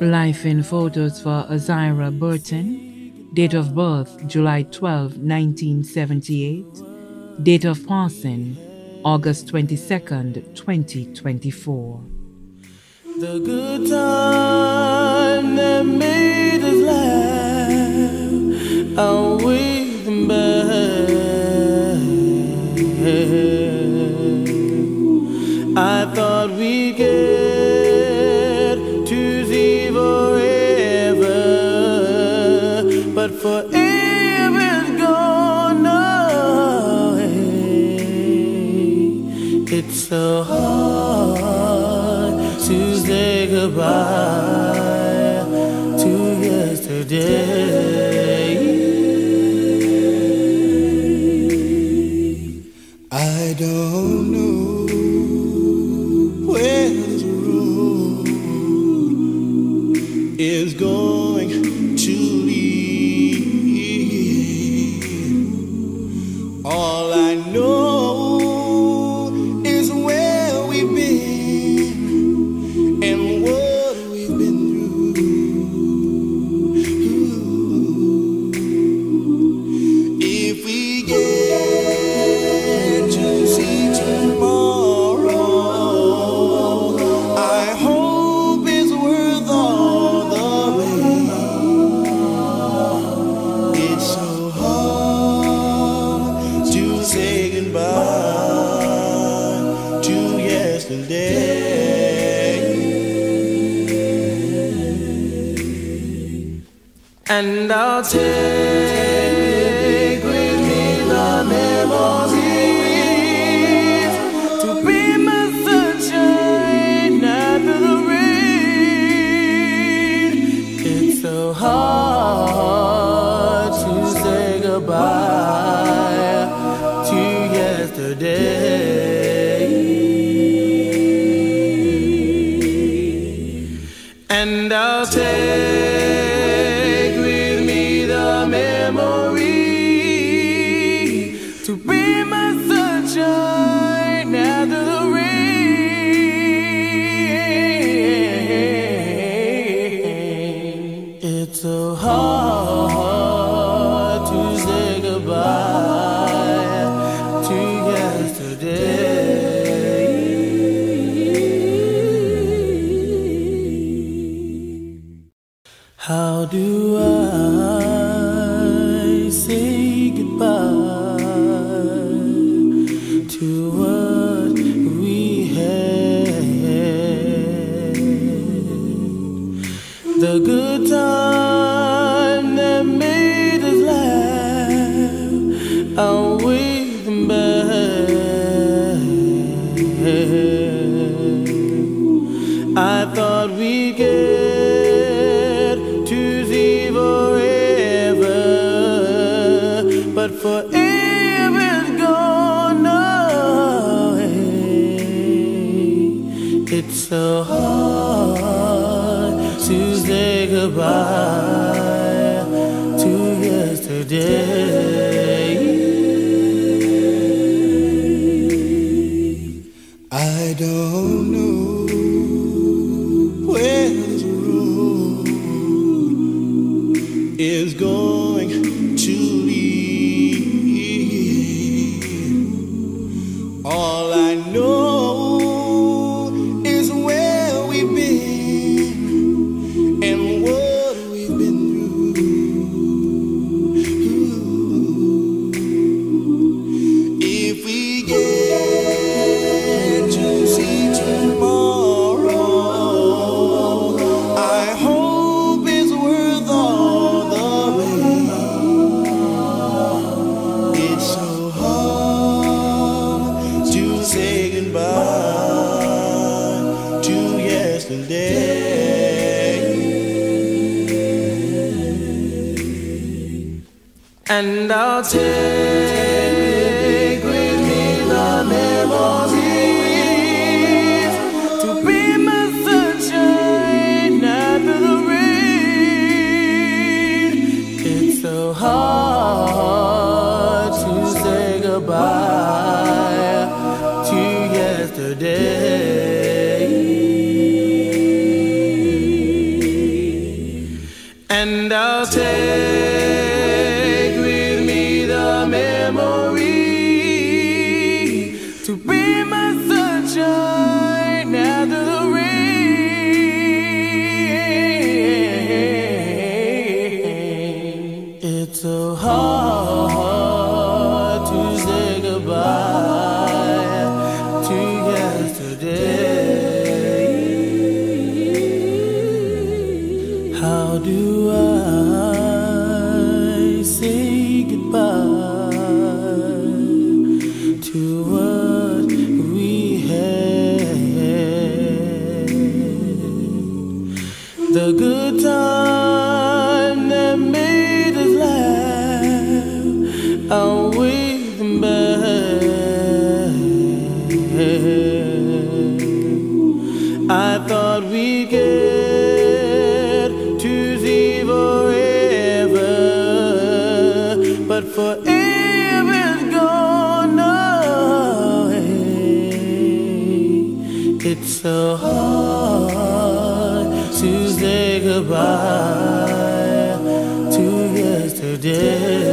Life in photos for Azira Burton. Date of birth, July 12, 1978. Date of passing, August 22nd, 2024. The good time that made us laugh, I'll wait them back. I thought we'd get to see forever, but forever's gone away. It's so hard to say goodbye to yesterday. I don't know where this road is going to lead. All I know is where we've been and what we've been through. If we get to see tomorrow, I hope it's worth all the pain. It's so hard to say goodbye to yesterday. And I'll take with me the memories to be my sunshine after the rain. It's so hard to say goodbye to yesterday. And I'll take with me the memory to be my sunshine after the rain. It's so hard to say goodbye to yesterday. How do I say goodbye to what we had? The good time that made us laugh, I'll wait them back. I thought we'd get to see forever, but forever's gone away. It's so hard to say goodbye to yesterday. I don't know where this road is going to lead. All I know is where we've been and what we've been through. If we get to see tomorrow, I hope it's worth all the pain. It's so hard to say goodbye to yesterday. And I'll take with me the memories to be my sunshine after the rain. It's so hard to say goodbye to yesterday. and I'll take with me the memory to be my sunshine after the rain. It's so hard to say goodbye to yesterday. How do I say goodbye to what we had? The good time that made us laugh outweigh the bad. I thought we'd get to see forever, but forever's gone away. It's so hard to say goodbye to yesterday.